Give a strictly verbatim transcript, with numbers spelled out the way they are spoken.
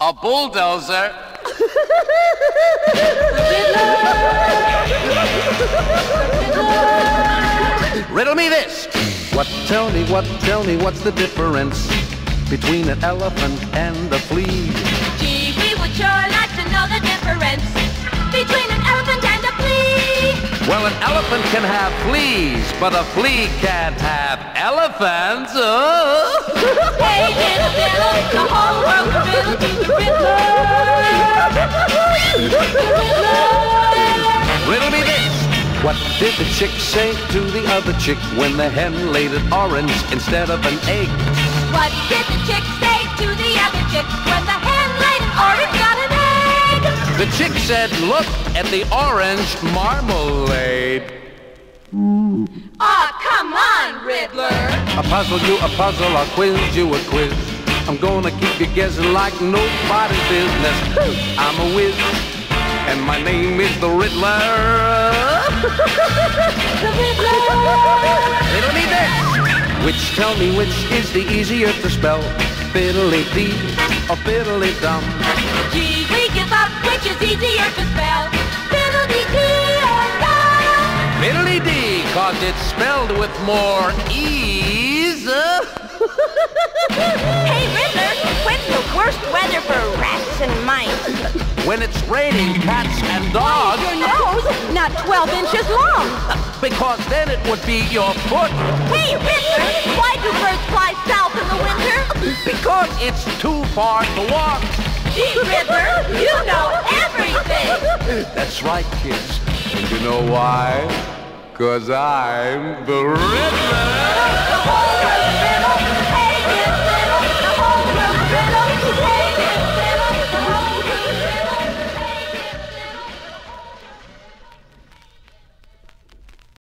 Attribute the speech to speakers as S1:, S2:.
S1: A bulldozer. Riddle me this.
S2: What, tell me, what, tell me, what's the difference between an elephant and a flea?
S3: Gee, we would sure like to know the difference between an elephant and a flea.
S2: Well, an elephant can have fleas, but a flea can't have elephants. Oh.
S3: Hey, little Bill, the whole world's filled with the Riddler. The Riddler.
S2: Riddle me this. What did the chick say to the other chick when the hen laid an orange instead of an egg?
S3: What did the chick say to the other chick when the hen laid an orange on an egg?
S2: The chick said, look at the orange marmalade.
S3: Aw, oh, come on, Riddler.
S2: A puzzle you a puzzle, I'll quiz you a quiz. I'm gonna keep you guessing like nobody's business. I'm a whiz, and my name is the Riddler.
S3: The Riddler.
S2: Riddle me this. Which, tell me, which is the easier to spell? Fiddly-dee or fiddly-dum?
S3: Gee, we give up, which is easier to spell? Fiddly-dee or dum?
S2: Fiddly-dee, cause it's spelled with more ease.
S3: Hey, Riddler, when's the worst weather for rats and mice?
S2: When it's raining cats and dogs.
S3: Your nose, not twelve inches long.
S2: Because then it would be your foot.
S3: Hey, Riddler, why do birds fly south in the winter?
S2: Because it's too far to walk.
S3: Gee, Riddler, you know everything.
S2: That's right, kids. And you know why? 'Cause I'm the Riddler.